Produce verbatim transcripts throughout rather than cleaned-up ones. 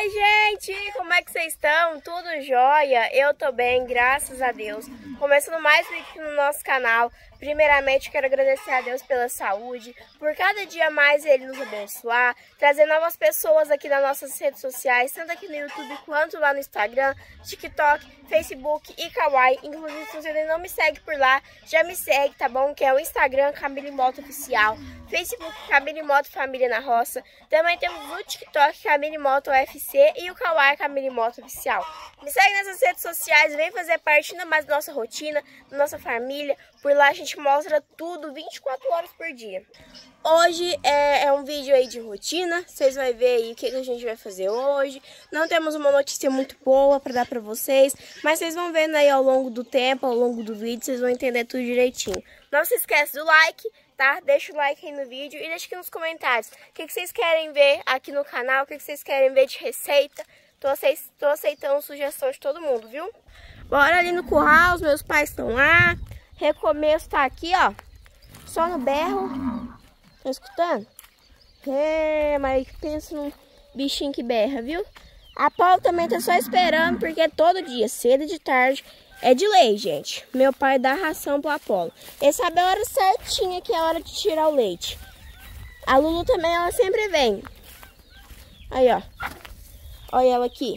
Oi, gente! Como é que vocês estão? Tudo jóia? Eu tô bem, graças a Deus. Começando mais um vídeo no nosso canal. Primeiramente, quero agradecer a Deus pela saúde, por cada dia mais Ele nos abençoar, trazer novas pessoas aqui nas nossas redes sociais, tanto aqui no YouTube quanto lá no Instagram, TikTok, Facebook e Kawaii. Inclusive, se você ainda não me segue por lá, já me segue, tá bom? Que é o Instagram Camille Moto Oficial, Facebook Camille Moto Família na Roça. Também temos o TikTok Camille Moto U F C e o Kawaii Camille Moto Oficial. Me segue nessas redes sociais, vem fazer parte ainda mais da nossa rotina, da nossa família. Por lá a gente mostra tudo vinte e quatro horas por dia. Hoje é, é um vídeo aí de rotina. Vocês vão ver aí o que, que a gente vai fazer hoje. Não temos uma notícia muito boa para dar para vocês, mas vocês vão vendo aí ao longo do tempo, ao longo do vídeo, vocês vão entender tudo direitinho. Não se esquece do like, tá? Deixa o like aí no vídeo e deixa aqui nos comentários o que, que vocês querem ver aqui no canal, o que, que vocês querem ver de receita. Tô, tô aceitando sugestões de todo mundo, viu? Bora ali no curral, os meus pais estão lá. Recomeço tá aqui, ó. Só no berro. Tá escutando? É, mas pensa num bichinho que berra, viu? A Paula também tá só esperando, porque todo dia, cedo e de tarde, é de lei, gente. Meu pai dá ração pro Apolo. Ele sabe a hora certinha que é a hora de tirar o leite. A Lulu também, ela sempre vem. Aí, ó. Olha ela aqui.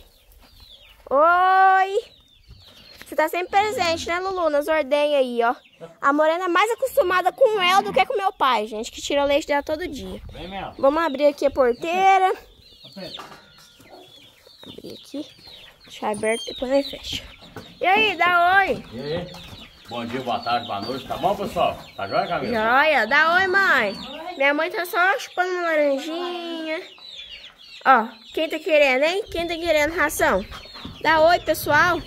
Oi! Você tá sempre presente, né, Lulu? Nas ordenhas aí, ó. A Morena é mais acostumada com ela do que com meu pai, gente, que tira o leite dela todo dia. Vem, Mel. Vamos abrir aqui a porteira. Abrir aqui. Deixar aberto, depois aí fecha. E aí, dá oi. E aí? Bom dia, boa tarde, boa noite. Tá bom, pessoal? Tá jóia, Camila? Joia. Dá oi, mãe. Oi. Minha mãe tá só chupando uma laranjinha. Ó, quem tá querendo, hein? Quem tá querendo ração? Dá oi, pessoal.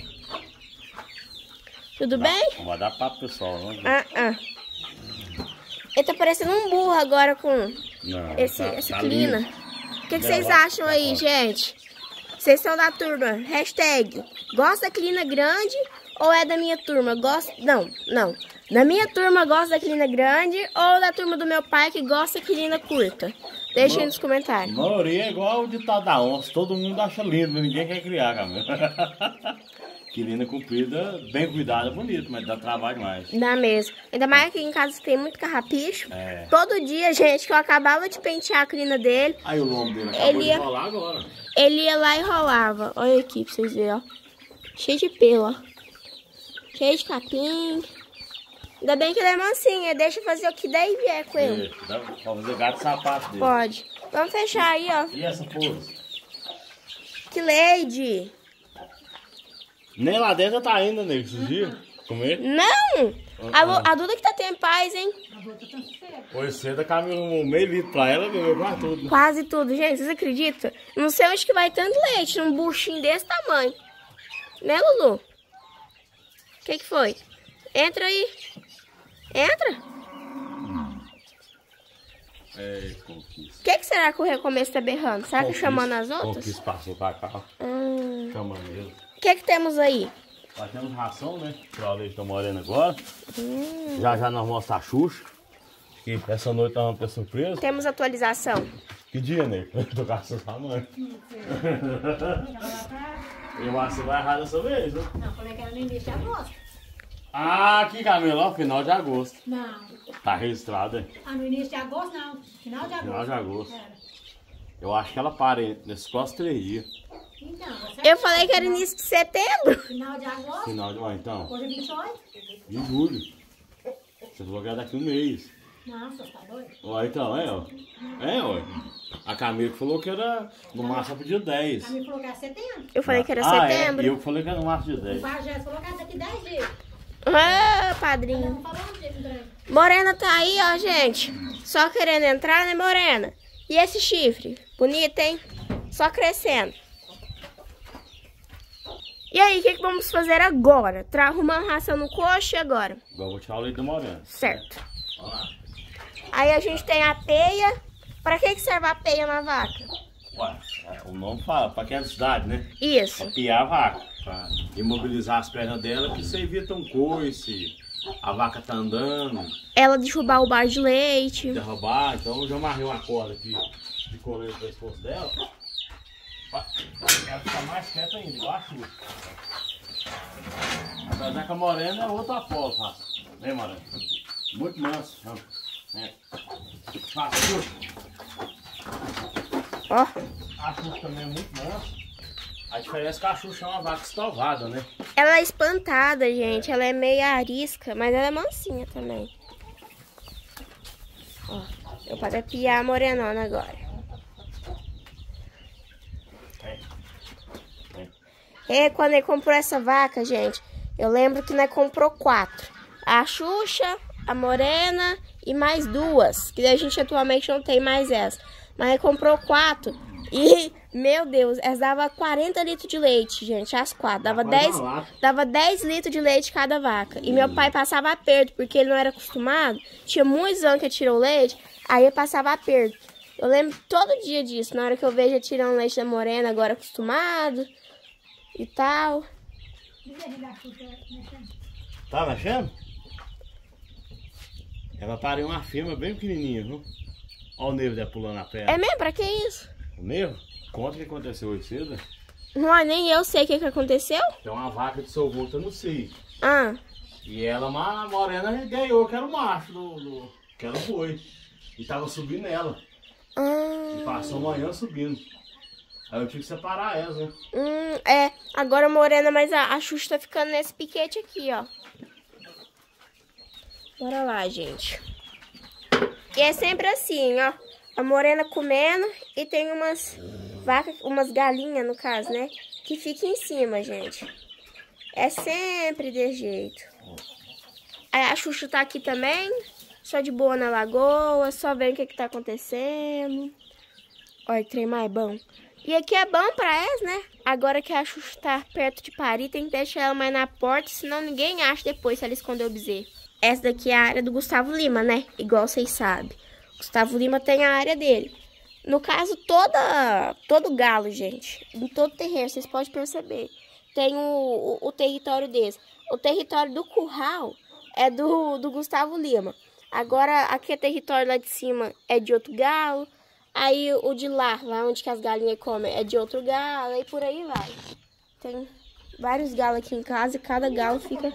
Tudo Não, bem? não vai dar papo, pessoal. Não. Ah, ah. Ele tá parecendo um burro agora com Não, esse, tá, essa tá clina. lindo. O que, que Não, vocês vai, acham vai, aí, vai. gente? Vocês são da turma. Hashtag, gosta da clina grande ou é da minha turma? Gosta... Não, não. Da minha turma gosta da clina grande ou da turma do meu pai que gosta da clina curta? Deixa aí nos comentários. A maioria é igual o ditado da onça. Todo mundo acha lindo, mas ninguém quer criar, Camila. Quilina comprida, bem cuidada, bonito, mas dá trabalho mais. Dá mesmo. Ainda mais aqui em casa tem muito carrapicho. É. Todo dia, gente, que eu acabava de pentear a crina dele, Aí o lombo dele acabou Ele de ia- rolar agora. ele ia lá e rolava. Olha aqui pra vocês verem, ó. Cheio de pelo, ó. Cheio de capim. Ainda bem que ele é mansinho. Deixa eu fazer o que daí vier com ele. E, dá pra fazer gato e sapato dele. Pode. Vamos fechar aí, ó. E essa pose? Que lady. Nem lá dentro tá ainda, nego, esses dias. Comer? Não! A, Lu- a Duda que tá tendo paz, hein? Hoje cedo a Camila arrumou meio litro pra ela, bebeu quase tudo. Quase tudo. Gente, vocês acreditam? Não sei onde que vai tanto leite num buchinho desse tamanho. Né, Lulu? O que que foi? Entra aí. Entra. É, conquista. O que que será que o recomeço tá berrando? Será que Conquista, chamando as outras? Conquista passou pra cá, Hum. chamando ele. O que que temos aí? Nós temos ração, né? Tirar o leite da Morena agora. Hum. Já já nós vamos a Xuxa. Que essa noite nós vamos ter surpresa. Temos atualização. Que dia, né? Eu tô caçando sua mãe. Eu acho que você vai errar dessa vez, né? Não, falei que era no início de agosto. Ah, aqui, Camila, ó, final de agosto. Não. Tá registrado, hein? Ah, no início de agosto não. Final de agosto. Final de agosto. Era. Eu acho que ela para hein, nesses próximos três dias. Então, você Eu falei que era início de setembro. Final de agosto. Final de. Ó, então, Hoje é vinte e oito. de julho. Você falou que era daqui a um mês. Não, você tá doido? Ó, então, é, ó. É, ó. A Camila falou que era no máximo pro dia dez. A minha falou que era setembro. Eu falei que era Ah, setembro. É. E eu falei que era no máximo dia O dez. Pajés falou que era daqui dez dias. Ah, Ela padrinho. não falou um dia com trem. Morena tá aí, ó, gente. Só querendo entrar, né, Morena? E esse chifre? Bonito, hein? Só crescendo. E aí, o que, que vamos fazer agora? Tra arrumando ração no coxo e agora? Agora eu vou tirar o leite da Morena. Certo. Vamos lá. Aí a gente tem a peia. Pra que, que serve a peia na vaca? Ué, é, o nome fala, pra aquela cidade, né? Isso. Pra piar a vaca. Pra imobilizar as pernas dela, que você evita um coice. A vaca tá andando, Ela derrubar o bar de leite. derrubar. Então eu já amarrei uma corda aqui de coleira no pescoço dela. Vai. Ela fica mais quieta ainda, igual a chuva. Apesar que a morena é outra Apolo, raça. Vem, morena. Muito manso. É. Fácil. Ó. A Xuxa também é muito mansa. A diferença é que a Xuxa é uma vaca estovada, né? Ela é espantada, gente. Ela é meio arisca, mas ela é mansinha também. Ó, eu posso piar a morenona agora. É. É, quando ele comprou essa vaca, gente, eu lembro que nós comprou quatro. A Xuxa, a Morena e mais duas. Que a gente atualmente não tem mais essa. Mas ele comprou quatro. E, meu Deus, elas davam quarenta litros de leite, gente, as quatro. Dava dez, dava dez litros de leite cada vaca. E meu pai passava aperto, porque ele não era acostumado. Tinha muitos anos que ele tirou leite, aí ele passava aperto. Eu lembro todo dia disso, na hora que eu vejo ele tirando leite da Morena, agora acostumado e tal. Tá mexendo? Ela pariu uma firma bem pequenininha, viu? Olha o nervo dela pulando na perna. É mesmo? Pra que isso? O nervo? Conta o que aconteceu hoje cedo. Não, nem eu sei o que, que aconteceu. Tem uma vaca de seu vulto, eu não sei. Ah. E ela, uma morena, ganhou, que era o macho, do, do, que era o boi. E tava subindo ela. Ah. E passou amanhã subindo. Aí eu tive que separar elas, né? Hum, é. Agora a Morena, mas a, a Xuxa tá ficando nesse piquete aqui, ó. Bora lá, gente. E é sempre assim, ó. A Morena comendo e tem umas vacas, umas galinhas, no caso, né? Que fica em cima, gente. É sempre desse jeito. Aí a Xuxa tá aqui também, só de boa na lagoa, só vendo o que que tá acontecendo. Olha, que trem mais bom. E aqui é bom pra elas, né? Agora que a Xuxa tá perto de parir, tem que deixar ela mais na porta, senão ninguém acha depois se ela esconder o bezerro. Essa daqui é a área do Gustavo Lima, né? Igual vocês sabem. Gustavo Lima tem a área dele. No caso, toda, todo galo, gente, em todo terreno, vocês podem perceber, tem o, o, o território deles. O território do curral é do, do Gustavo Lima. Agora, aqui é território lá de cima é de outro galo. Aí o de lá, lá onde que as galinhas comem, é de outro galo. E por aí vai. Tem vários galos aqui em casa e cada galo fica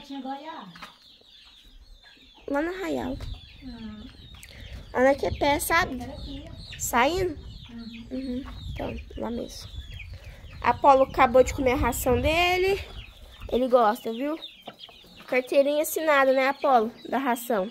lá no arraial. Lá naquele pé, sabe? Saindo? Uhum. Então, lá mesmo. Apolo acabou de comer a ração dele. Ele gosta, viu? Carteirinha assinada, né, Apolo? Da ração.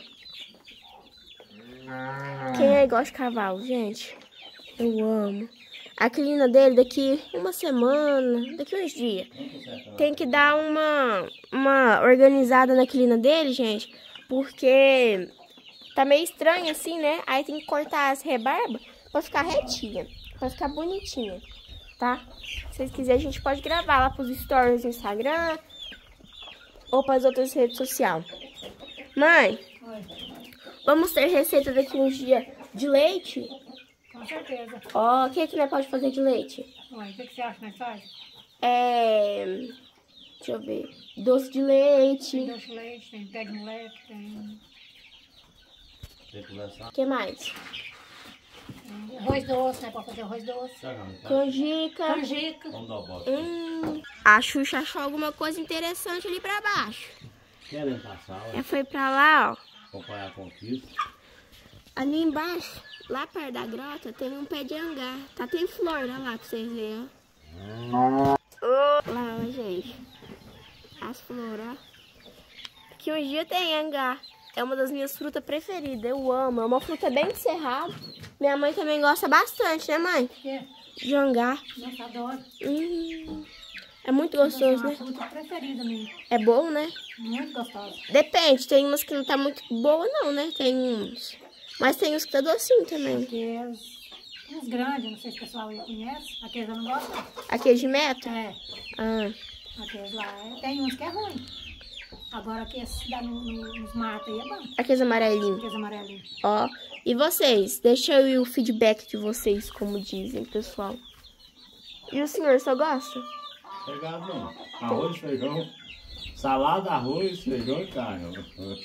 Quem aí gosta de cavalo, gente? Eu amo. A crina dele daqui uma semana, daqui uns dias. Tem que dar uma, uma organizada na crina dele, gente. Porque tá meio estranho assim, né? Aí tem que cortar as rebarbas pra ficar retinha. Pra ficar bonitinha, tá? Se vocês quiserem, a gente pode gravar lá pros stories do Instagram. Ou pras outras redes sociais. Mãe, Oi. Vamos ter receita daqui uns dias de leite? Com certeza. Ó, o que que nós pode fazer de leite? Ué, o que, que você acha que nós faz? É... Deixa eu ver. Doce de leite. Tem doce de leite, tem pé de moleque, tem... Tem que conversar. O que mais? tem arroz doce, né? Pode fazer arroz doce. Canjica. Canjica. Vamos dar o bote. Hum, a Xuxa achou alguma coisa interessante ali pra baixo. Querem passar, Ela foi pra lá, ó. acompanhar a conquista. Ali embaixo, lá perto da grota, tem um pé de hangar. Tá, tem flor, olha lá pra vocês verem, ó. Lá, ó, gente. As flores, ó. Que um dia tem hangar. É uma das minhas frutas preferidas. Eu amo. É uma fruta bem de cerrado. Minha mãe também gosta bastante, né, mãe? O quê? De hangar. Nossa, adoro. Hum, é muito gostoso, É né? a fruta preferida minha. É bom, né? Muito gostosa. Depende. Tem umas que não tá muito boa, não, né? Tem uns. Mas tem uns que tá docinho também. Aqueles, uns grandes, não sei se o pessoal aí conhece. Aqueles eu não gosto. não. Aquele de meta? É, Ah. aqueles lá. é- Tem uns que é ruim. Agora aqueles que dá no, no, nos matos aí é bom. Aqueles amarelinhos. Aqueles amarelinhos. Ó. E vocês? Deixa aí o feedback de vocês, como dizem, pessoal. E o senhor só gosta? Pegado não. Arroz, feijão, salada, arroz, feijão e carne.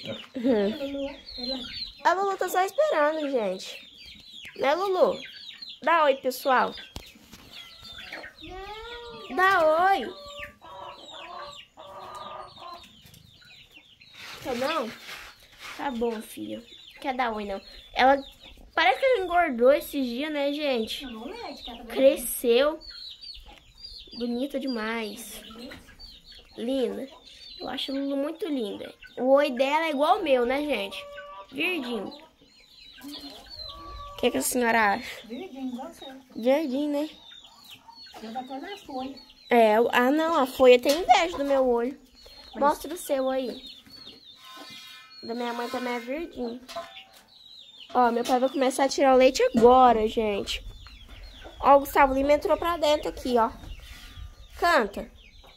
A Lulu tá só esperando, gente. Né, Lulu? Dá oi, pessoal. Não. Dá oi. Quer não? Tá bom, filha. Quer dar oi, não. Ela parece que ela engordou esses dias, né, gente? Cresceu. Bonita demais. Linda. Eu acho Lulu muito linda. O oi dela é igual o meu, né, gente? Verdinho. O que, que a senhora acha? Verdinho, igual você. Verdinho, né? Eu bateu na folha. É, ah não, a folha tem inveja do meu olho. Mostra o seu aí. Da minha mãe também é verdinho. Ó, meu pai vai começar a tirar o leite agora, gente. Ó, o Gustavo Lima entrou pra dentro aqui, ó. Canta.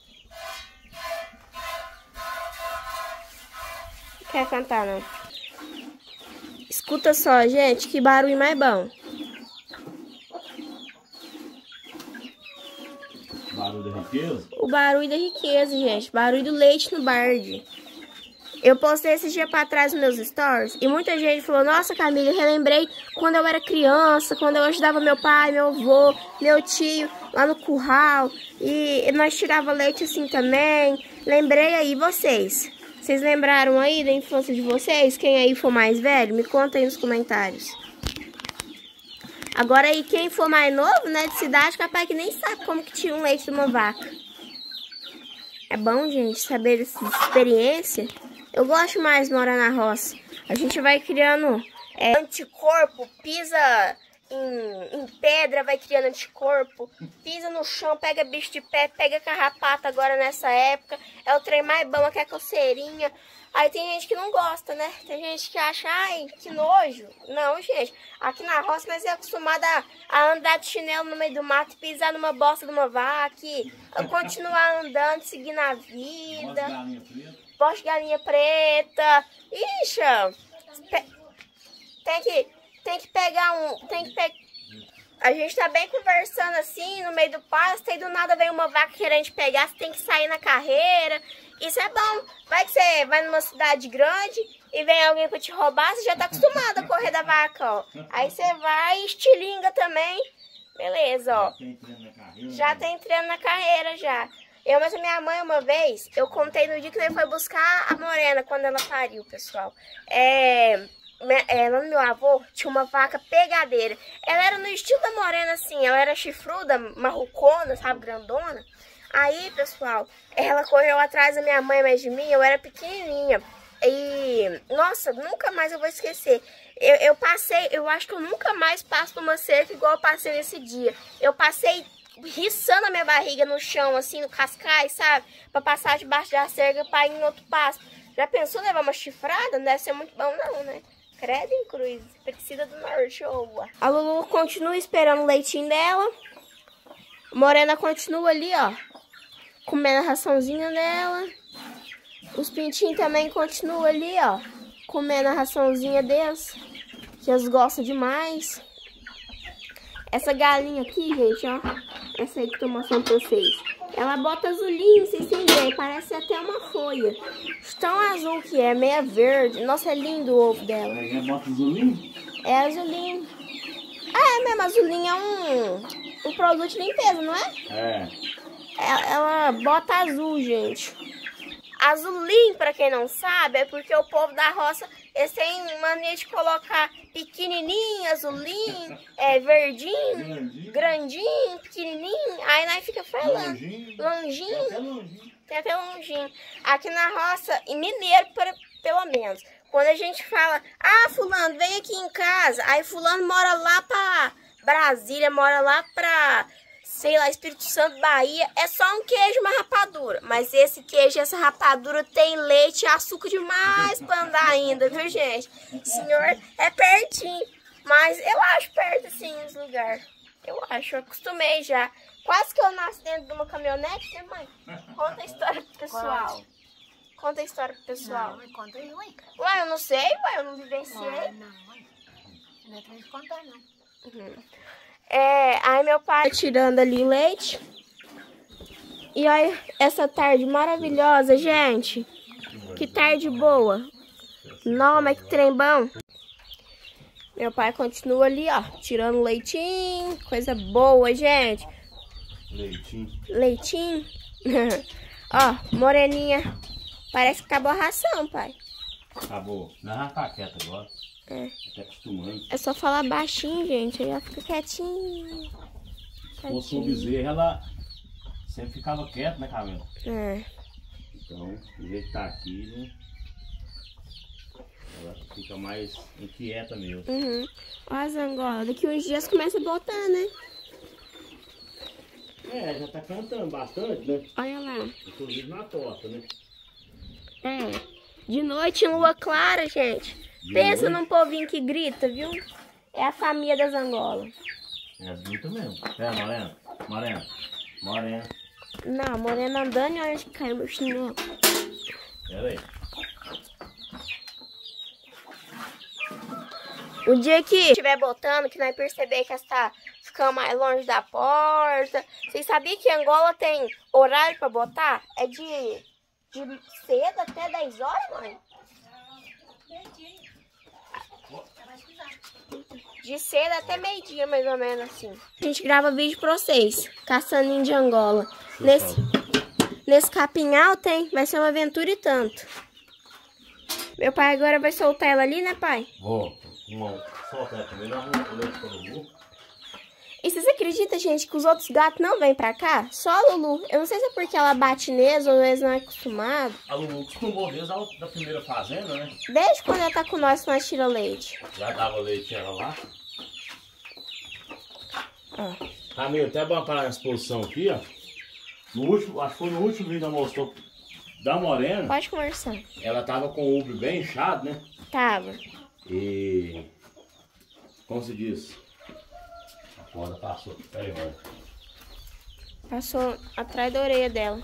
Quer cantar, não? Escuta só, gente, que barulho mais bom. Barulho da riqueza? O barulho da riqueza, gente. Barulho do leite no barde. Eu postei esse dia pra trás nos meus stories e muita gente falou, nossa, Camila, eu relembrei quando eu era criança, quando eu ajudava meu pai, meu avô, meu tio lá no curral e nós tirava leite assim também. Lembrei aí, vocês. Vocês lembraram aí da infância de vocês? Quem aí for mais velho, me conta aí nos comentários. Agora aí, quem for mais novo, né, de cidade, capaz que nem sabe como que tira um leite de uma vaca. É bom, gente, saber dessa experiência. Eu gosto mais de morar na roça. A gente vai criando é, anticorpo, pisa em, em pedra, vai criando anticorpo, pisa no chão, pega bicho de pé, pega carrapato agora nessa época. É o trem mais bom, que é a coceirinha. Aí tem gente que não gosta, né? Tem gente que acha, ai, que nojo. Não, gente, aqui na roça nós é acostumada a, a andar de chinelo no meio do mato, pisar numa bosta de uma vaca, e continuar andando, seguindo a vida. Bosta de galinha preta. Ixi, tem que, tem que pegar um... Tem que pe... A gente tá bem conversando assim, no meio do pasto, e do nada vem uma vaca querendo pegar, você tem que sair na carreira. Isso é bom. Vai que você vai numa cidade grande e vem alguém pra te roubar, você já tá acostumado a correr da vaca, ó. Aí você vai e estilinga também. Beleza, ó. Já tá entrando na carreira, já. Eu, mas a minha mãe, uma vez, eu contei no dia que ele foi buscar a Morena, quando ela pariu, pessoal. É, é, lá no meu avô, tinha uma vaca pegadeira. Ela era no estilo da Morena, assim, ela era chifruda, marrucona, sabe, grandona. Aí, pessoal, ela correu atrás da minha mãe, mais de mim, eu era pequenininha. E, nossa, nunca mais eu vou esquecer. Eu, eu passei, eu acho que eu nunca mais passo numa cerca igual eu passei nesse dia. Eu passei riçando a minha barriga no chão, assim, no cascais, sabe? Pra passar debaixo da cerca pra ir em outro passo. Já pensou levar uma chifrada? Não deve ser muito bom, não, né? Credo em cruz, precisa do norte, oa. A Lulu continua esperando o leitinho dela. A Morena continua ali, ó, comendo a raçãozinha dela. Os pintinhos também continuam ali, ó, comendo a raçãozinha deles, que eles gostam demais. Essa galinha aqui, gente, ó, essa aí que eu tô mostrando pra vocês, ela bota azulinho, vocês têm ideia, parece até uma folha. Tão azul que é, meia verde. Nossa, é lindo o ovo dela. Ela bota azulinho? É azulinho. Ah, é mesmo, azulinho é um, um produto de limpeza, não é? É. Ela, ela bota azul, gente. Azulinho, pra quem não sabe, é porque o povo da roça, eles têm mania de colocar pequenininho, azulinho, é, verdinho, grandinho, grandinho pequenininho. Aí nós fica falando. Longinho. Longinho. Tem até longinho. Tem até longinho. Aqui na roça, em mineiro, pelo menos, quando a gente fala, ah, fulano, vem aqui em casa. Aí fulano mora lá pra Brasília, mora lá pra... sei lá, Espírito Santo, Bahia, é só um queijo e uma rapadura. Mas esse queijo e essa rapadura tem leite e açúcar demais pra andar ainda, viu, gente? Senhor, é pertinho. Mas eu acho perto, assim, os lugares. Eu acho, eu acostumei já. Quase que eu nasci dentro de uma caminhonete, né, mãe? Conta a história pro pessoal. Conta a história pro pessoal. Não, conta aí, ué. Ué, eu não sei, ué, eu não vivenciei. Não, não, ué. Não é pra gente contar, não. Uhum. É, aí meu pai tirando ali o leite. E olha essa tarde maravilhosa, gente. Que tarde boa. Não, mas que trem bom. Meu pai continua ali, ó, tirando o leitinho. Coisa boa, gente. Leitinho. Leitinho. Ó, moreninha. Parece que acabou a ração, pai. Acabou. Não vai ficar quieta agora. É. Tá acostumando. É só falar baixinho, gente. Aí ela fica quietinha. Se fosse um bezerro, ela sempre ficava quieta, né, Camila? É. Então, do jeito que tá aqui, né? Ela fica mais inquieta mesmo. Uhum. Ó as angolas. Daqui uns dias começa a botar, né? É, já tá cantando bastante, né? Olha lá. Inclusive na torta, né? É. De noite em lua clara, gente. De Pensa noite? num povinho que grita, viu? É a família das angolas. É as gritas mesmo. Pera, Morena. Morena. Morena. Não, morena andando e olha que caiu meu chinelo. Pera aí. O dia que estiver botando, que nós perceber que está ficando mais longe da porta. Vocês sabiam que Angola tem horário para botar? É de, de cedo até dez horas, mãe? De cedo até meio-dia, mais ou menos assim. A gente grava vídeo pra vocês, caçando de Angola. Nesse, nesse capinhal tem, vai ser uma aventura e tanto. Meu pai agora vai soltar ela ali, né, pai? Vou. Uma, solta ela também, dá um leite para o Lulu. E vocês acreditam, gente, que os outros gatos não vêm pra cá? Só a Lulu. Eu não sei se é porque ela bate neles ou eles não é acostumado. A Lulu costumou desde a da primeira fazenda, né? Desde quando ela tá com nós, que nós tira leite. Já dava leite ela lá. Ó. Camila, até bom parar essa posição aqui, ó. No último, acho que foi no último vídeo que ela mostrou da Morena. Pode conversar. Ela tava com o úbrio bem inchado, né? Tava. E... como se diz? A corda passou. Pera aí, mano. Passou atrás da orelha dela.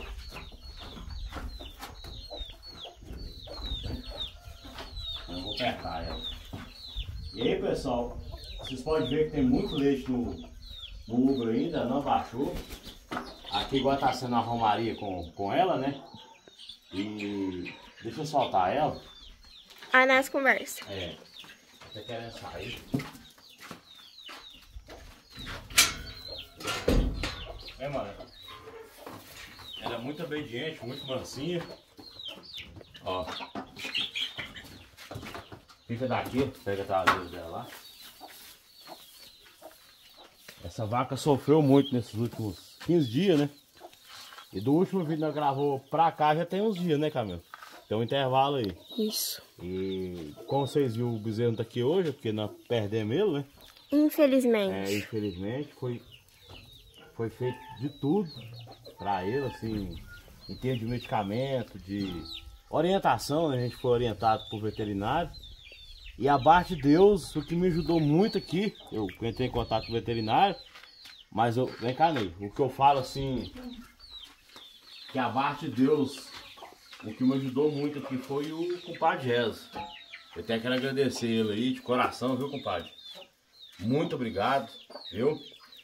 Eu vou apertar ela. E aí, pessoal, vocês podem ver que tem muito leite no, no úbrio ainda, não baixou. Aqui igual tá sendo a romaria com, com ela, né? E deixa eu soltar ela. Aí nós conversa. É, tá querendo sair. É, mano. Ela é muito obediente, muito mansinha. Ó. Fica daqui, pega a traseira dela lá. Essa vaca sofreu muito nesses últimos quinze dias, né? E do último vídeo que nós gravou pra cá já tem uns dias, né, Camila? Tem um intervalo aí. Isso. E como vocês viram, o bezerro não tá aqui hoje, porque nós perdemos ele, né? Infelizmente. É, infelizmente, foi, foi feito de tudo pra ele, assim, em termos de medicamento, de orientação, né? A gente foi orientado por veterinário. E abaixo de Deus, o que me ajudou muito aqui, eu entrei em contato com o veterinário, mas eu, vem cá, Ney, o que eu falo assim, que abaixo de Deus, o que me ajudou muito aqui foi o compadre Jesus. Eu tenho que agradecer ele aí de coração, viu, compadre? Muito obrigado, viu?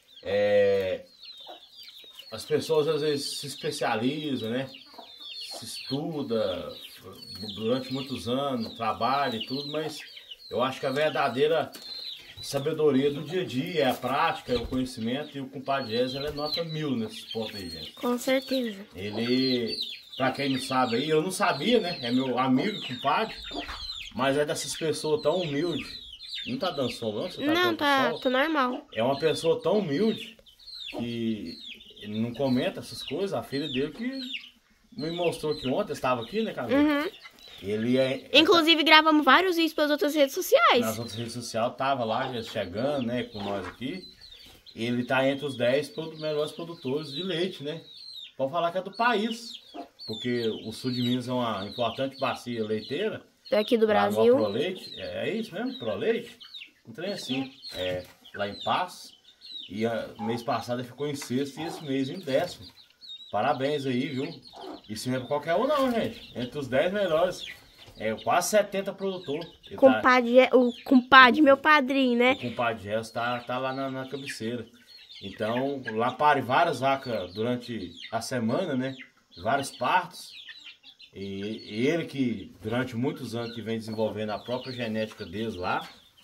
É, as pessoas às vezes se especializam, né? Se estuda durante muitos anos, trabalha e tudo, mas eu acho que a verdadeira sabedoria do dia a dia é a prática, é o conhecimento, e o compadre Jesus, ele é nota mil nesses pontos aí, gente. Com certeza. Ele, pra quem não sabe aí, eu não sabia, né? É meu amigo, compadre, mas é dessas pessoas tão humildes. Não tá dando sol, não? Você tá Não, dando tá, sol? tá normal. É uma pessoa tão humilde que ele não comenta essas coisas. A filha dele que me mostrou que ontem, estava aqui, né, Camila? Uhum. Ele é... Inclusive, gravamos vários vídeos pelas outras redes sociais. Nas outras redes sociais, tava lá já chegando, né, com nós aqui. Ele tá entre os dez produ- melhores produtores de leite, né? Pode falar que é do país, porque o sul de Minas é uma importante bacia leiteira. Daqui do Lá no Brasil. Proleite, é, é isso mesmo, Proleite? Um trem assim, é, lá em Paz. E a, mês passado ele ficou em sexto e esse mês em décimo. Parabéns aí, viu? Isso não é pra qualquer um não, gente. Entre os dez melhores, é quase setenta produtores. Ele Compadre, tá, o compadre, meu padrinho, né? o compadre Jesus tá, tá lá na, na cabeceira. Então, lá pare várias vacas durante a semana, né? Vários partos. E, e ele que, durante muitos anos, que vem desenvolvendo a própria genética deles lá,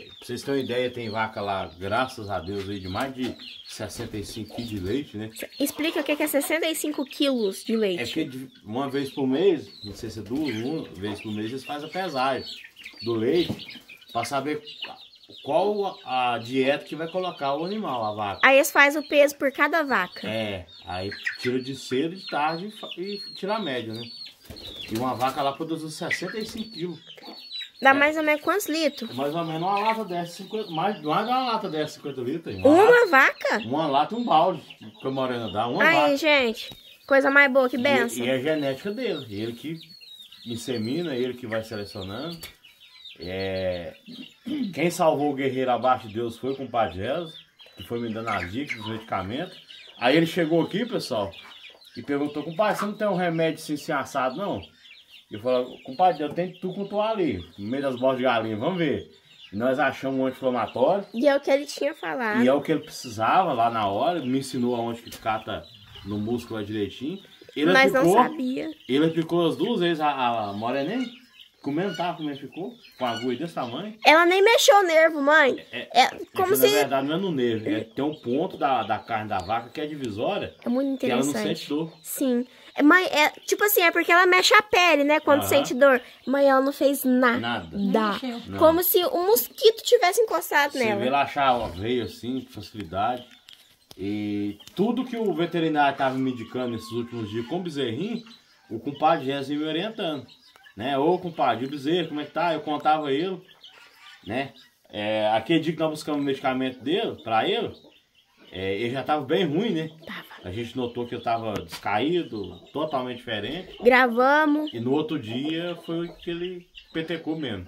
pra vocês terem uma ideia, tem vaca lá, graças a Deus, aí, de mais de sessenta e cinco quilos de leite, né? Explica o que é sessenta e cinco quilos de leite. É porque uma vez por mês, não sei se é duas, uma vez por mês, eles fazem a pesagem do leite para saber qual a dieta que vai colocar o animal, a vaca. Aí eles fazem o peso por cada vaca. É, aí tira de cedo, de tarde e tira a média, né? E uma vaca lá produz sessenta e cinco quilos. Dá mais ou menos quantos litros? Mais ou menos uma lata dessa, cinquenta, mais, mais de uma lata dessa, cinquenta litros. Uma, uma lata, vaca? Uma lata e um balde que a Morena dá, uma Aí, vaca. gente, coisa mais boa que benção. E, e é a genética dele, ele que insemina, ele que vai selecionando. É... Quem salvou o guerreiro abaixo de Deus foi o compadre Jesus, que foi me dando as dicas dos medicamentos. Aí ele chegou aqui, pessoal, e perguntou: compadre, você não tem um remédio assim, assim assado, não? Eu falei: compadre, eu tenho tudo com ali, no meio das bolas de galinha, vamos ver. E nós achamos um anti-inflamatório. E é o que ele tinha falado. E é o que ele precisava lá na hora, ele me ensinou aonde que cata no músculo lá direitinho. Ele Mas aplicou, não sabia. Ele aplicou as duas vezes, a, a Moreninha, comentar como ele ficou, com a agulha desse tamanho. Ela nem mexeu o nervo, mãe. É, é, é como que, se... na verdade não é no nervo, é, tem um ponto da, da carne da vaca que é divisória. É muito que ela não interessante. sente dor. Sim. É, mãe, é, tipo assim, é porque ela mexe a pele, né? Quando Aham. sente dor. Mãe, ela não fez nada. Nada. Dá. Mexeu. Não. Como se um mosquito tivesse encostado Você nela. vê ela achar veio assim, com facilidade. E tudo que o veterinário estava me indicando nesses últimos dias com o bezerrinho, o compadre Jesus me orientando. Né? Ô compadre, o bezerro, como é que tá? Eu contava ele, né? É, aquele dia que nós buscamos o medicamento dele, pra ele, é, ele já tava bem ruim, né? Tava. A gente notou que ele tava descaído, totalmente diferente. Gravamos. E no outro dia foi que ele petecou mesmo.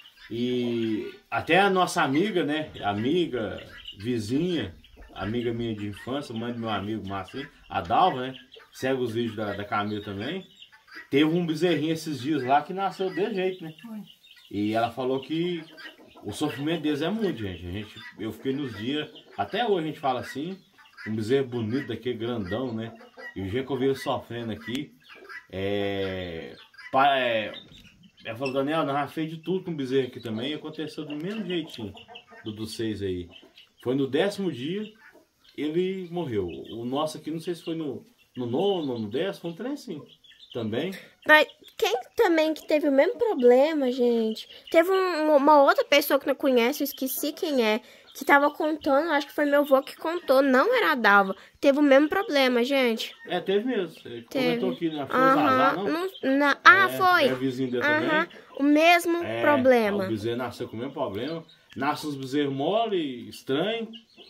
E até a nossa amiga, né? Amiga, vizinha, amiga minha de infância, mãe do meu amigo Marcinho, a Dalva, né? Segue os vídeos da, da Camila também. Teve um bezerrinho esses dias lá que nasceu desse jeito, né? Foi. E ela falou que o sofrimento deles é muito, gente. A gente eu fiquei nos dias, até hoje a gente fala assim, um bezerro bonito daquele grandão, né? E o jeito que eu vi ele sofrendo aqui, é... Pa, é... Ela falou: Daniel, nós já fez de tudo com o bezerro aqui também, e aconteceu do mesmo jeitinho do dos seis aí. Foi no décimo dia, ele morreu. O nosso aqui, não sei se foi no, no nono, no décimo, foi um trem assim. Também. Mas quem também que teve o mesmo problema, gente? Teve um- uma outra pessoa que não conhece, eu esqueci quem é, que tava contando, acho que foi meu avô que contou, não era a Dalva. Teve o mesmo problema, gente. É, teve mesmo. Ele Teve. comentou aqui, né? Foi o Zazá, Aham. não? não- na- Ah, É, foi. É vizinho dele Aham. também. O mesmo É, problema. O bezerro nasceu com o mesmo problema. Nasce uns bezerros mole, estranho.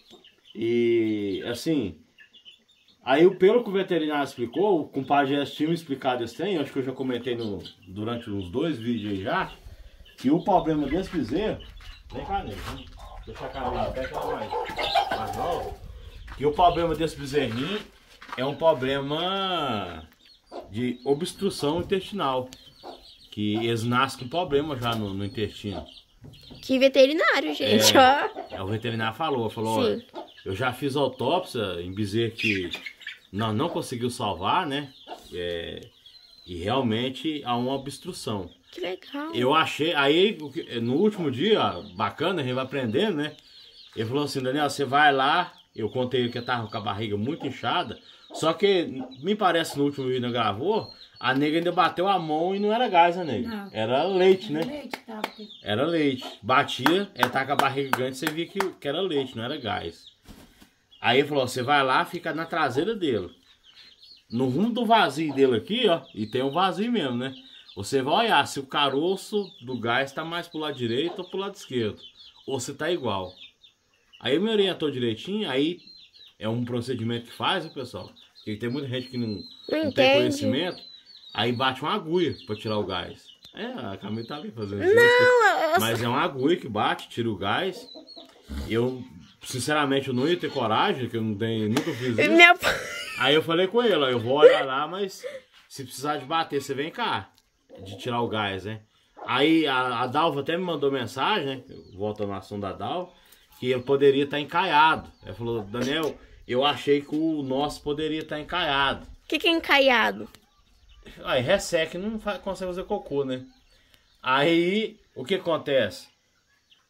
E assim. Aí, pelo que o veterinário explicou, o compadre já tinha me explicado esse trem, acho que eu já comentei no, durante uns dois vídeos aí já, que o problema desse bezerro. Vem cá, Ney, vamos deixar a cadeira até que ela mais, mais nova. Que o problema desse bezerrinho é um problema de obstrução intestinal. Que eles nascem com problema já no, no intestino. Que veterinário, gente, É. ó. É, o veterinário falou, falou, Sim. olha, eu já fiz autópsia em bezerro que não, não conseguiu salvar, né? É, e realmente há uma obstrução. Que legal. Eu achei, aí o que- no último dia, ó, bacana, a gente vai aprendendo, né? Ele falou assim: Daniel, você vai lá, eu contei que eu tava com a barriga muito inchada, só que me parece no último vídeo que gravou, a nega ainda bateu a mão e não era gás, né, nega? Não. Era leite, né? Leite tava aqui. Era leite. Batia, ela tá com a barriga grande, você via que, que era leite, não era gás. Aí ele falou: você vai lá, fica na traseira dele. No rumo do vazio dele aqui, ó, e tem um vazio mesmo, né? Você vai olhar se o caroço do gás tá mais pro lado direito ou pro lado esquerdo. Ou se tá igual. Aí me orientou direitinho, aí é um procedimento que faz, viu, pessoal? Porque tem muita gente que não, Não não tem entende. conhecimento. Aí bate uma agulha pra tirar o gás. É, a Camila tá ali fazendo isso. Não, eu- Mas é uma agulha que bate, tira o gás. Eu, sinceramente, eu não ia ter coragem, que eu não tenho, nunca fiz isso. Meu... Aí eu falei com ele: ó, eu vou olhar lá, mas se precisar de bater, você vem cá. De tirar o gás, né? Aí a, a Dalva até me mandou mensagem, né? Voltando ao assunto da Dalva, que ele poderia estar encaiado. Ela falou: Daniel, eu achei que o nosso poderia estar encaiado. O que, que é encaiado? Aí resseca e não fa- consegue fazer cocô, né? Aí o que acontece?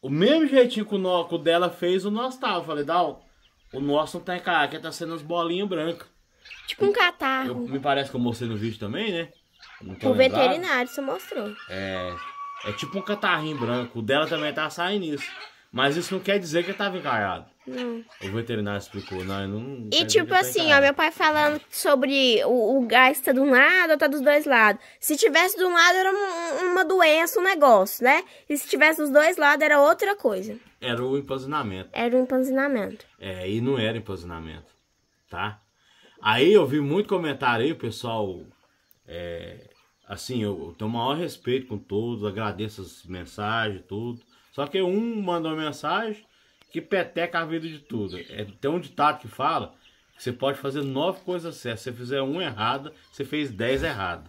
o mesmo jeitinho que o, no, que o dela fez, o nosso tava. Eu falei, Dal, o nosso não tá encarado, tá sendo as bolinhas brancas. Tipo um catarro. Eu, me parece que eu mostrei no vídeo também, né? Não tô O lembrado. veterinário, você mostrou. É, é tipo um catarrinho branco. O dela também tá saindo isso. Mas isso não quer dizer que tava encalhado. Não. O veterinário explicou, não, não, não quer E dizer tipo que tá assim, ó, encalhado. meu pai falando sobre o, o gás tá de um lado ou tá dos dois lados. Se tivesse de um lado era um- uma doença, um negócio, né? E se tivesse dos dois lados era outra coisa. Era o empanzinamento. Era um empanzinamento. É, e não era empanzinamento, tá? Aí eu vi muito comentário aí, o pessoal, é, assim, eu, eu tenho o maior respeito com todos, agradeço as mensagens e tudo. Só que um mandou uma mensagem que peteca a vida de tudo. É, tem um ditado que fala que você pode fazer nove coisas certas. Se você fizer uma errada, você fez dez erradas.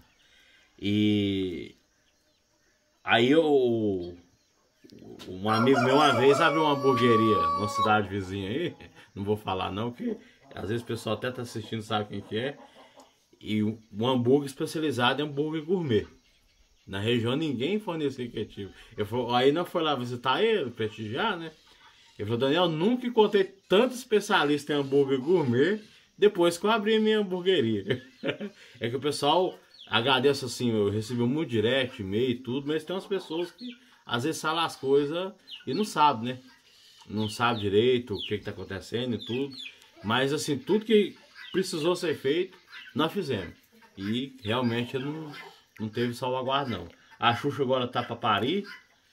E aí eu, um amigo meu uma vez abriu uma hamburgueria numa cidade vizinha aí. Não vou falar não, porque às vezes o pessoal até tá assistindo, sabe quem que é. E um hambúrguer especializado em hambúrguer gourmet. Na região ninguém fornecia criativo. Eu falo, aí nós fomos lá visitar ele, prestigiar, né? Ele falou, Daniel, nunca encontrei tanto especialista em hambúrguer gourmet depois que eu abri a minha hamburgueria. É que o pessoal agradece assim, eu recebi muito direct, e-mail e tudo, mas tem umas pessoas que às vezes falam as coisas e não sabem, né? Não sabe direito o que que tá acontecendo e tudo. Mas assim, tudo que precisou ser feito, nós fizemos. E realmente não, não teve salvaguarda não. A Xuxa agora tá pra parir.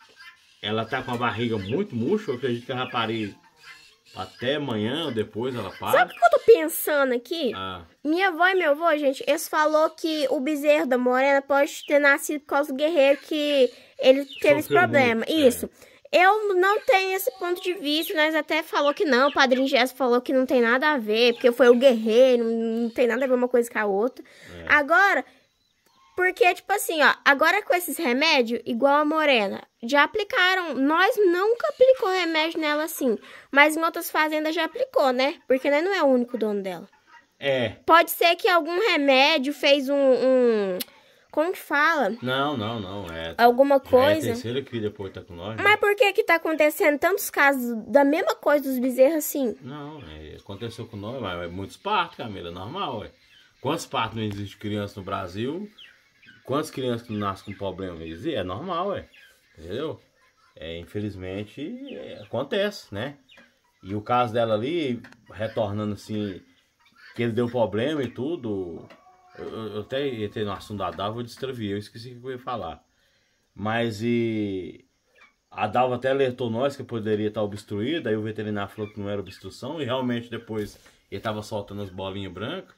Ela tá com a barriga muito murcha. Eu acredito que ela vai parir até amanhã ou depois ela para. Sabe o que eu tô pensando aqui? Ah, Minha avó e meu avô, gente, eles falou que o bezerro da Morena pode ter nascido por causa do guerreiro, que ele teve esse Sofreu problema. muito, é. Isso. Eu não tenho esse ponto de vista, nós até falou que não, o Padrinho Gesso falou que não tem nada a ver, porque foi o guerreiro, não tem nada a ver uma coisa com a outra. É. Agora, porque, tipo assim, ó, agora com esses remédios, igual a Morena, já aplicaram, nós nunca aplicou remédio nela assim, mas em outras fazendas já aplicou, né? Porque nós não é o único dono dela. é. Pode ser que algum remédio fez um, um como que fala? Não, não, não. É, Alguma já é a coisa. terceira que depois tá com nós. né? Mas por que que tá acontecendo tantos casos da mesma coisa dos bezerros assim? Não, é, aconteceu com nós, mas é muitos partos, Camila, é normal, ué. Quantos partos não existe criança no Brasil? Quantas crianças que não nascem com problema? Existe? É normal, ué. Entendeu? É, infelizmente, é, acontece, né? E o caso dela ali, retornando assim, que ele deu problema e tudo, eu, eu até entrei no assunto da Dalva, eu destraviei, eu esqueci o que eu ia falar. Mas e a Dalva até alertou nós que poderia estar obstruída, aí o veterinário falou que não era obstrução, e realmente depois ele estava soltando as bolinhas brancas.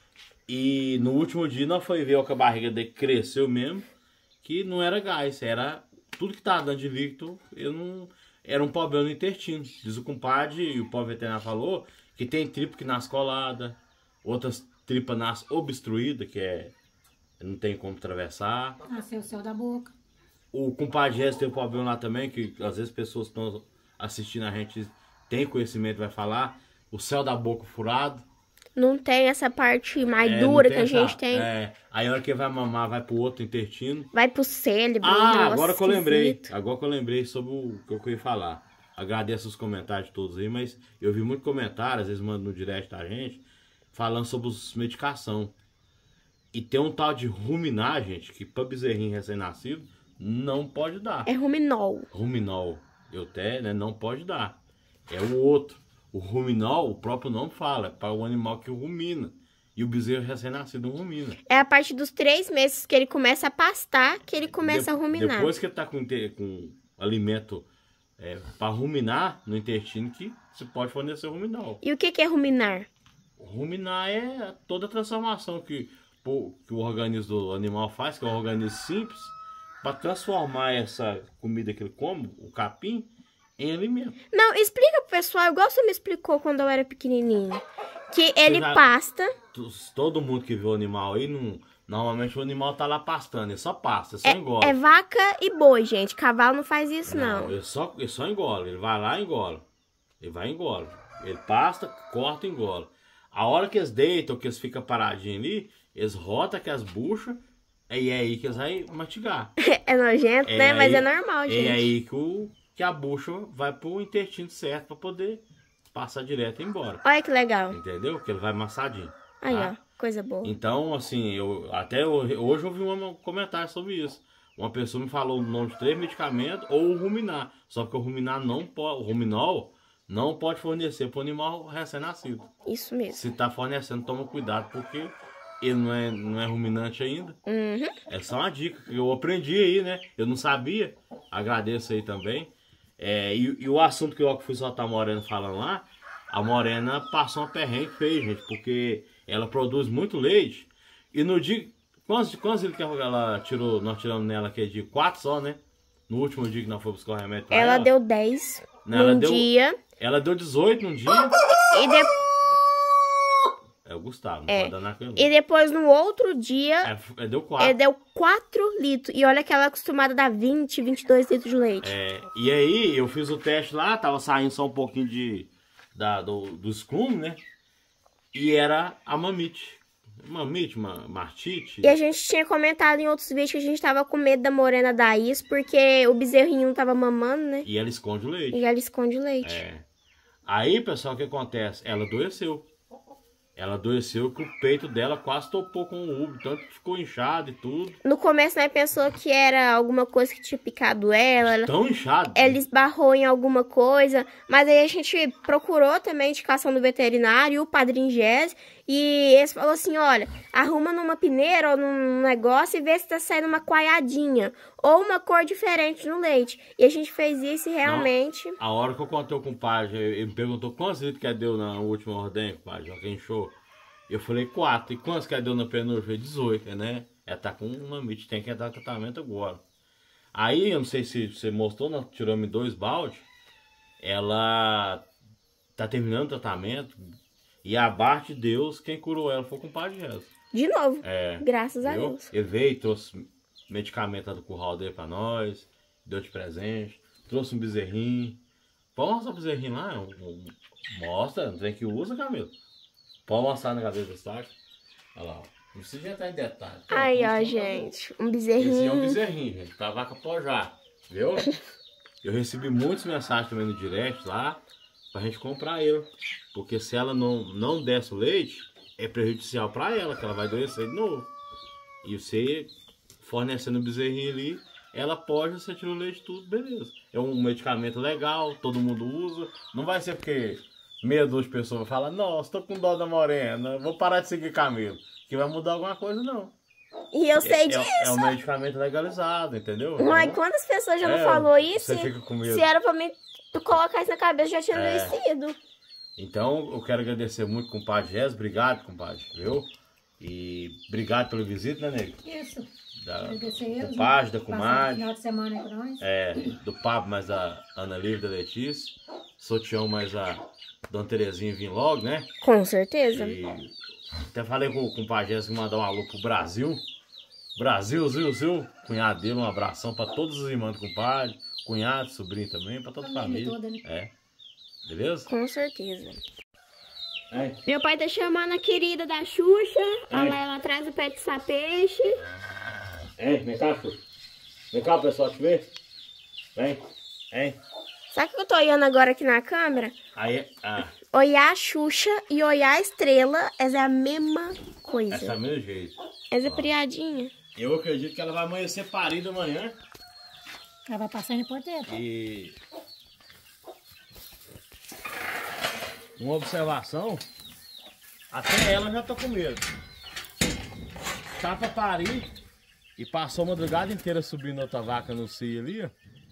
E no último dia nós foi ver que a barriga dele cresceu mesmo, que não era gás, era tudo que estava dando de líquido, eu não, era um problema no intestino. Diz o compadre, e o pobre veterinário falou, que tem tripa que nasce colada, outras tripas nasce obstruída, que é não tem como atravessar. Nasceu o céu da boca. O compadre Jéssica tem um problema lá também, que às vezes pessoas que estão assistindo a gente tem conhecimento, vai falar, o céu da boca furado. Não tem essa parte mais É, não dura tem que a essa- gente tem. É, aí a hora que vai mamar, vai pro outro intestino. Vai pro cérebro. um Ah, negócio agora que eu lembrei. esquisito. Agora que eu lembrei sobre o que eu queria falar. Agradeço os comentários todos aí, mas eu vi muito comentário, às vezes manda no direct da gente, falando sobre os medicação. E tem um tal de ruminar, gente, que pra bezerrinho recém-nascido não pode dar. É ruminol. Ruminol, eu até, né, não pode dar. É o outro. O ruminol, o próprio nome fala, é para o animal que rumina. E o bezerro recém-nascido não rumina. É a partir dos três meses que ele começa a pastar que ele começa De- a ruminar. Depois que ele tá com, inte- com alimento é, para ruminar no intestino, que você pode fornecer ruminol. E o que que é ruminar? Ruminar é toda a transformação que, pô, que o organismo do animal faz, que é um organismo simples, para transformar essa comida que ele come, o capim, em alimento. Não, explica pro pessoal, igual você me explicou quando eu era pequenininho. Que ele já- pasta. Tu- Todo mundo que vê o animal aí, não, normalmente o animal tá lá pastando, ele só pasta, ele só engole. É, é vaca e boi, gente. Cavalo não faz isso, não. Ele só, ele só engole, ele vai lá e engole. Ele vai e engole. Ele pasta, corta e engole. A hora que eles deitam, que eles ficam paradinhos ali, eles rotam com as buchas, e é aí que eles vão mastigar. É nojento, É né? Mas aí- é normal, gente. É aí que, o, que que a bucha vai pro intestino certo para poder passar direto e ir embora. Olha que legal. Entendeu? Que ele vai amassadinho. Aí, Tá? ó, coisa boa. Então, assim, eu até hoje eu ouvi um comentário sobre isso. Uma pessoa me falou o nome de três medicamentos ou o ruminar. Só que o ruminar não pode, o ruminol não pode fornecer para o animal recém-nascido. Isso mesmo. Se tá fornecendo, toma cuidado, porque ele não é, não é ruminante ainda. Uhum. É só uma dica que eu aprendi aí, né? Eu não sabia. Agradeço aí também. É, e, e o assunto que eu fui soltar a Morena falando lá, a Morena passou uma perrengue feia, gente, porque ela produz muito leite. E no dia... Quantos, quantos litros que ela tirou, nós tiramos nela aqui de quatro só, né? No último dia que nós fomos buscar o remédio pra ela. Ela deu dez Não, ela num deu- dia. Ela deu dezoito num dia. E, de- É o Gustavo, não É. pode dar naquele. e depois no outro dia, É, é, deu quatro. ela deu quatro litros. E olha que ela é acostumada a dar vinte, vinte e dois litros de leite. É, e aí eu fiz o teste lá, tava saindo só um pouquinho de, da, do, do scrum, né? E era a mamite. Mamite, ma, martite. E a gente tinha comentado em outros vídeos que a gente tava com medo da Morena dar isso, porque o bezerrinho não tava mamando, né? E ela esconde o leite. E ela esconde o leite. É. Aí, pessoal, o que acontece? Ela adoeceu. Ela adoeceu que o peito dela quase topou com o úbito, tanto que ficou inchado e tudo. No começo, né, pensou que era alguma coisa que tinha picado ela. ela- Tão inchado. Ela esbarrou em alguma coisa, mas aí a gente procurou também a indicação do veterinário, o Padrinho Gés, e eles falou assim, olha, arruma numa peneira ou num negócio e vê se tá saindo uma coalhadinha, ou uma cor diferente no leite. E a gente fez isso e realmente... A hora que eu contei com o compadre, ele me perguntou quantos litros que deu na última ordem, compadre, já que inchou. Eu falei quatro. E quantos que deu na penúltima? Eu falei dezoito, né? Ela tá com uma mamite, tem que dar tratamento agora. Aí, eu não sei se você mostrou, nós tiramos dois baldes. Ela tá terminando o tratamento. E abaixo de Deus, quem curou ela foi o compadre Jesus. De novo, É, graças a viu? Deus. Ele veio, trouxe medicamento lá do curral dele pra nós, deu de presente, trouxe um bezerrinho. Pode mostrar o bezerrinho lá? Um, um, mostra, não tem que usa, Camilo. Pode mostrar na cabeça do saco. Olha lá, ó. Não precisa entrar em detalhes. Aí, ó, Mostra gente, um Esse é um bezerrinho. bezerrinho, gente, pra vaca pojar, viu? Eu recebi muitas mensagens também no direct lá, pra gente comprar ele. Porque se ela não, não desce o leite, é prejudicial pra ela, que ela vai adoecer de novo. E você fornecendo o bezerrinho ali, ela pode, você tira o leite tudo, beleza. É um medicamento legal, todo mundo usa. Não vai ser porque meia dúzia de pessoas vão falar, nossa, tô com dó da Morena, vou parar de seguir Camilo. Que vai mudar alguma coisa, não. E eu sei É, disso. é, é um medicamento legalizado, entendeu? Mas Então, quantas pessoas já não é, falou isso? você fica com medo. Se era pra mim colocar isso na cabeça, já tinha É. vencido. Então, eu quero agradecer muito, compadre Gés. Obrigado, compadre, viu? E obrigado pela visita, né, nego? Isso. Da Agradecer eles, compadre, da Passar o comadre, final de semana aí com nós. é, do Pablo mais a Ana Lívia da Letícia, Sotião mais a Dona Terezinha vir logo, né? Com certeza. E até falei com o compadre Gés que mandar um alô pro Brasil. Brasil, Zil, Zil. Cunhado dele, um abração pra todos os irmãos do compadre, cunhado, sobrinho também, pra toda a Família família. toda, né? É. Beleza? Com certeza. É. Meu pai tá chamando a querida da Xuxa. É. Olha lá, ela traz o pé de sapeixe. É, vem cá, filho. Vem cá, pessoal, te ver. Vem, vem. Sabe o que eu tô olhando agora aqui na câmera? Aí, ah, Olhar a Xuxa e olhar a estrela, essa é a mesma coisa. essa é o meu jeito. Essa é piadinha. Eu acredito que ela vai amanhecer parida amanhã. Ela vai passando em porteiro. E uma observação, até ela já tá com medo. Tá pra parir e passou a madrugada inteira subindo outra vaca no cio ali, ó.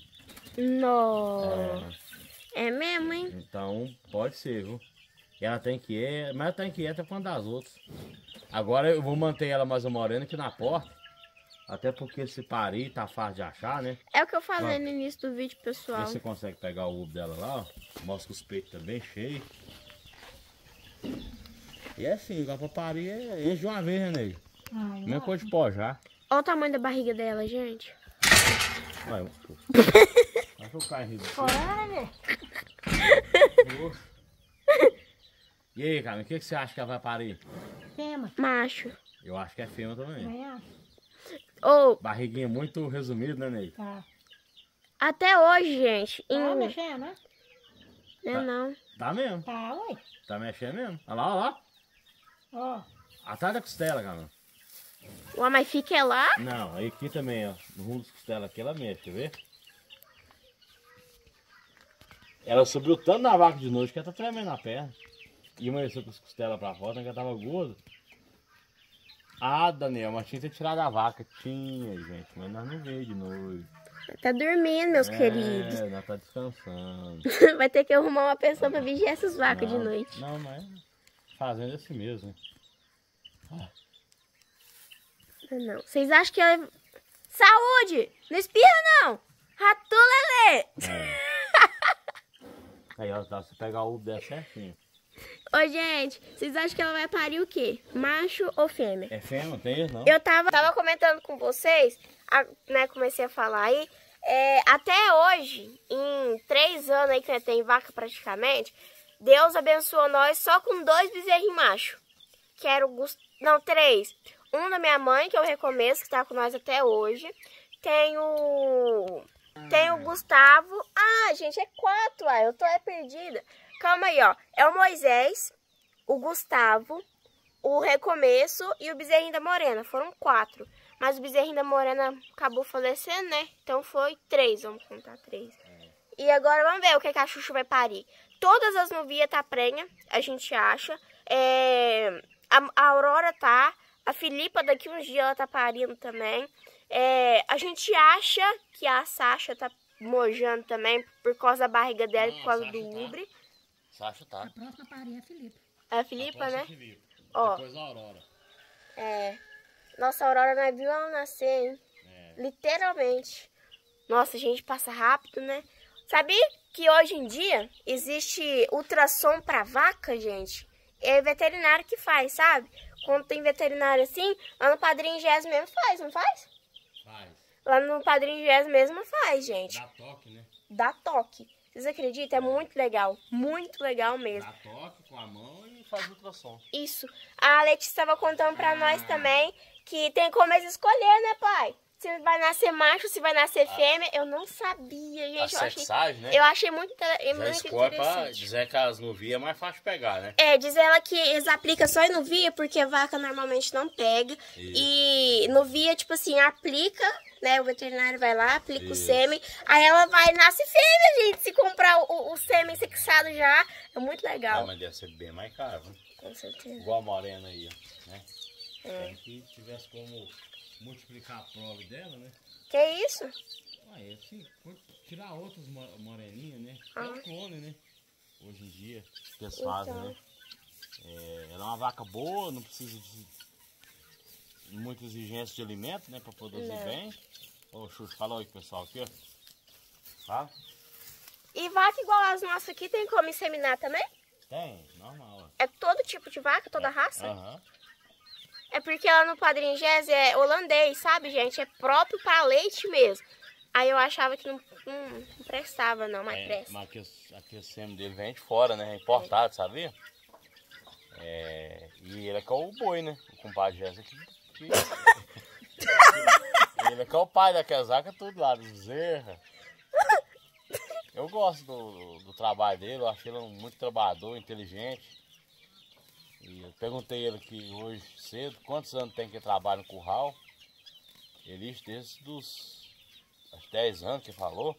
Nossa. É mesmo, hein? Então, pode ser, viu? E ela tá inquieta, mas ela tá inquieta quanto das outras. Agora eu vou manter ela mais uma morena aqui na porta. Até porque se parir, tá fácil de achar, né? É o que eu falei Ó. no início do vídeo, pessoal. Vê se você consegue pegar o ovo dela lá, ó. Mostra que os peitos tá bem cheios. E é assim, igual pra parir, é enche de uma vez, né, Ney? Ai, Mesma ó. coisa de pó já. Olha o tamanho da barriga dela, gente. Vai, acho que o carro rindo. Corona, né? E aí, cara, o que, que você acha que ela vai parir? Tema. Macho. Eu acho que é fêmea também. Vai, ó. Ou, Barriguinha muito resumida, né, Ney? Tá. Até hoje, gente. Tá Em... mexendo, né? Não, Tá. não. Tá mesmo. Tá, ué. Tá mexendo mesmo. Olha lá, olha lá. Ó. Atrás da costela, cara. Ué, mas fica lá? Não, aí aqui também, ó. No rumo das costelas aqui ela mexe, quer ver? Ela subiu tanto na vaca de noite que ela tá tremendo na perna. E amanheceu com as costelas pra fora, que ela tava gorda. Ah, Daniel, mas tinha que ter tirado a vaca. Tinha, gente, mas nós não veio de noite. Tá dormindo, meus é, queridos. nós tá descansando. Vai ter que arrumar uma pessoa pra vigiar essas vacas não, de noite. Não, mas fazendo assim mesmo, né? Ah. Não. Vocês acham que ela... Saúde! Não espirra, não! Ratu Lelê! É. Aí, ó, dá pra você pegar o dela certinho. Ô, gente, vocês acham que ela vai parir o quê? Macho ou fêmea? É fêmea, tem isso não? Eu tava, tava comentando com vocês, a, né, comecei a falar aí, é, até hoje, em três anos aí que né, tem vaca praticamente, Deus abençoou nós só com dois bezerrinhos machos. Que era o Gust... Não, três. Um da minha mãe, que é o Recomeço, que tá com nós até hoje. Tem o... Tem o Gustavo. Ah, gente, é quatro, ah, eu tô é perdida. Calma aí, ó. É o Moisés, o Gustavo, o Recomeço e o Bezerrinho da Morena. Foram quatro. Mas o Bezerrinho da Morena acabou falecendo, né? Então foi três, vamos contar três. E agora vamos ver o que, que a Xuxa vai parir. Todas as novias tá prenha, a gente acha. É... A, a Aurora tá. A Filipa daqui uns dias ela tá parindo também. É... A gente acha que a Sasha tá mojando também por causa da barriga dela e por causa do ubre. Sasha tá. A próxima parir é a Filipa. É a Filipa, né? Filipa. Ó. Depois a Aurora. É. Nossa, a Aurora nós viu ela nascer, hein? É. Literalmente. Nossa, a gente passa rápido, né? Sabia que hoje em dia existe ultrassom pra vaca, gente? É veterinário que faz, sabe? Quando tem veterinário assim, lá no Padrinho Gés mesmo faz, não faz? Faz. Lá no Padrinho Gés mesmo faz, gente. Dá toque, né? Dá toque. Vocês acreditam? É muito legal. Muito legal mesmo. Dá toque com a mão e faz ultrassom. Isso. A Letícia estava contando pra nós também que tem como eles escolher, né, pai? Se vai nascer macho, se vai nascer fêmea. Eu não sabia, gente. A Eu achei, sexagem, né? eu achei muito, Já muito escolhe pra interessante. dizer que as novias é mais fácil pegar, né? É, diz ela que eles aplicam só em novia, porque a vaca normalmente não pega. Isso. E novia, tipo assim, aplica, né? O veterinário vai lá, aplica o Isso. sêmen. Aí ela vai e nasce fêmea, gente. Se comprar o, o sêmen sexado já, é muito legal. Ah, mas deve ser bem mais caro, né? Com certeza. Igual a morena aí, ó, né? É. Tem que tivesse como multiplicar a prova dela, né? Que isso? Ué, assim, tirar outras mo- moreninhas, né? É Ah. um clone, né? Hoje em dia, que eles Então. fazem, né? É, ela é uma vaca boa, não precisa de muita exigência de alimento, né? Pra produzir Não. bem. Ô, Xuxa, fala aí, pessoal, aqui, ó. Tá? E vaca igual as nossas aqui, tem como inseminar também? Tem, normal, ó. É todo tipo de vaca, toda raça? Aham. É porque lá no Padrinho Gés é holandês, sabe, gente? É próprio para leite mesmo. Aí eu achava que não, não, não prestava, não, mas É, presta. mas aqui, aqui o sêmen dele vem de fora, né? É importado, sabia? É, e ele é que é o boi, né? O compadre Jéssica que, que... Ele é que é o pai daquelas vacas, tudo lá, do Zerra. Eu gosto do, do trabalho dele, eu achei ele muito trabalhador, inteligente. E eu perguntei ele aqui hoje cedo, quantos anos tem que trabalhar no curral? Ele disse desde dos acho, dez anos que falou.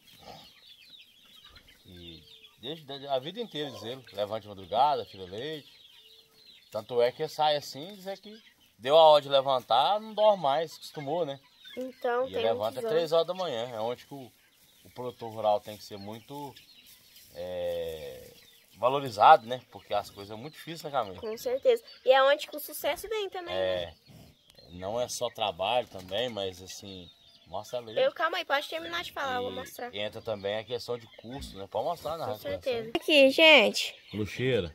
E desde a vida inteira diz ele, levante de madrugada, tira leite. Tanto é que sai assim, dizer que deu a hora de levantar, não dorme mais, acostumou, né? Então, E tem levanta muitos três horas da manhã, é onde que o, o produtor rural tem que ser muito é, valorizado, né? Porque as coisas são muito difíceis, né, Camila? Com certeza. E é onde que o sucesso vem também, né? É, não é só trabalho também, mas assim, mostra ali. Eu, calma aí, pode terminar de falar, eu vou E mostrar. entra também a questão de custo, né? Pode mostrar na Com rádio. certeza. Aqui, gente. Luxeira.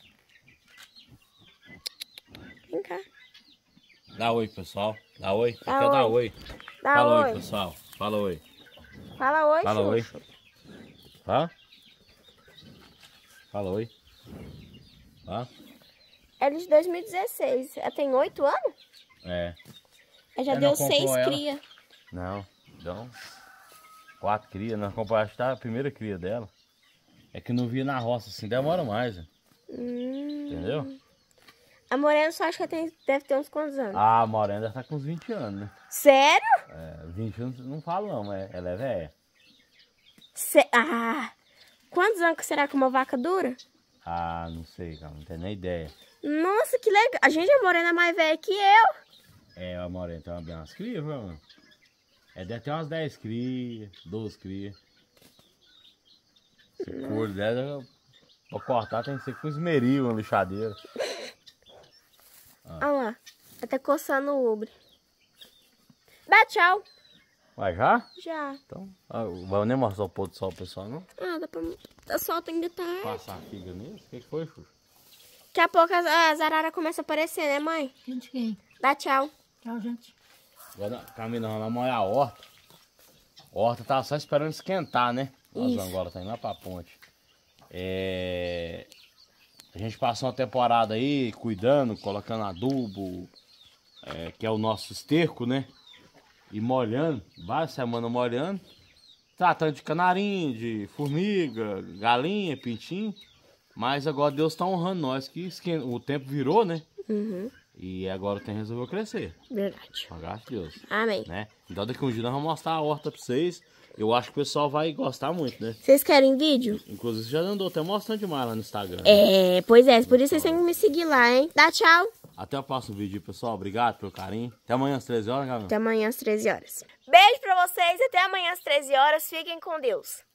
Vem cá. Dá oi, pessoal. Dá oi. Você Dá quer dar oi. oi? Dá Fala oi. oi, pessoal. Fala oi. Fala oi, Fala oi. Xuxa. Hã? Fala oi. Hã? É de dois mil e dezesseis. Ela tem oito anos? É. Ela já Ela deu não comprou seis ela? cria. Não, então. Quatro crias, nós compramos acho que tá a primeira cria dela. É que não via na roça assim, demora mais, né? Hum. Entendeu? A Morena só acho que tem, deve ter uns quantos anos? Ah, a Morena deve estar com uns vinte anos, né? Sério? É, vinte anos não falo não, mas ela é velha. Cê... Ah, quantos anos que será que uma vaca dura? Ah, não sei, cara, não tenho nem ideia. Nossa, que legal. A gente, a Morena é mais velha que eu. É, a Morena tem uma- umas crias, mano. É, deve ter umas dez crias, doze crias. Esse couro dela, pra cortar tem que ser com esmeril, uma lixadeira. Olha lá, até coçando o ubre. Dá tchau. Vai já? Já. Então, ah, vamos nem mostrar o pôr do sol pro pessoal, não? Ah, dá pra... O sol ainda tá... Passar a figa nisso? O que, que foi, Xuxa? Daqui a pouco as, as araras começam a aparecer, né, mãe? Gente, quem? Dá tchau. Tchau, gente. Agora, caminhando lá, molhar a horta. A horta tava só esperando esquentar, né? Nós Isso. agora tá indo lá pra ponte. É... A gente passou uma temporada aí cuidando, colocando adubo, é, que é o nosso esterco, né? E molhando, várias semanas molhando. Tratando de canarinho, de formiga, galinha, pintinho. Mas agora Deus tá honrando nós, que esquen- o tempo virou, né? Uhum. E agora o tempo resolveu crescer. Verdade. Com a graça de Deus. Amém. Né? Então daqui a um dia nós vamos mostrar a horta pra vocês. Eu acho que o pessoal vai gostar muito, né? Vocês querem vídeo? Inclusive já andou até mostrando demais lá no Instagram. É, pois é. Por isso vocês têm que me seguir lá, hein? Dá tchau. Até o próximo vídeo, pessoal. Obrigado pelo carinho. Até amanhã às treze horas, Gabriel. Até amanhã às treze horas. Beijo pra vocês. Até amanhã às treze horas. Fiquem com Deus.